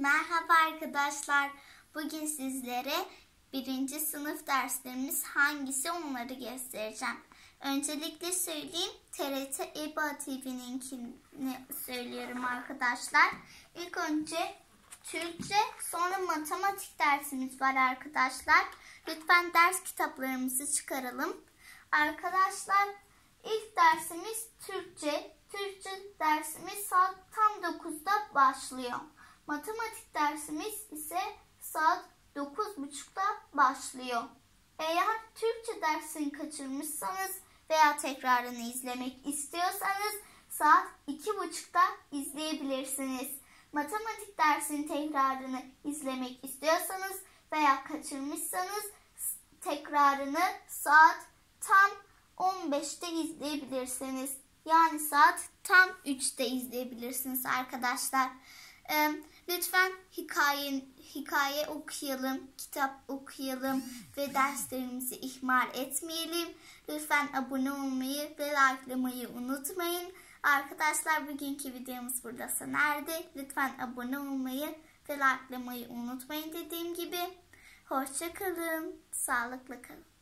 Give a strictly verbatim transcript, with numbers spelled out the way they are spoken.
Merhaba arkadaşlar. Bugün sizlere birinci sınıf derslerimiz hangisi onları göstereceğim. Öncelikle söyleyeyim, T R T EBA T V'ninkini söylüyorum arkadaşlar. İlk önce Türkçe, sonra matematik dersimiz var arkadaşlar. Lütfen ders kitaplarımızı çıkaralım. Arkadaşlar ilk dersimiz Türkçe. Türkçe dersimiz saat tam dokuzda başlıyor. Matematik dersimiz ise saat dokuz buçukta başlıyor. Eğer Türkçe dersini kaçırmışsanız veya tekrarını izlemek istiyorsanız saat iki buçukta izleyebilirsiniz. Matematik dersinin tekrarını izlemek istiyorsanız veya kaçırmışsanız tekrarını saat tam on beşte izleyebilirsiniz. Yani saat tam üçte izleyebilirsiniz arkadaşlar. Ee, lütfen hikaye, hikaye okuyalım, kitap okuyalım ve derslerimizi ihmal etmeyelim. Lütfen abone olmayı ve likelamayı unutmayın. Arkadaşlar bugünkü videomuz burada sona erdi. Lütfen abone olmayı ve likelamayı unutmayın dediğim gibi. Hoşça kalın, sağlıklı kalın.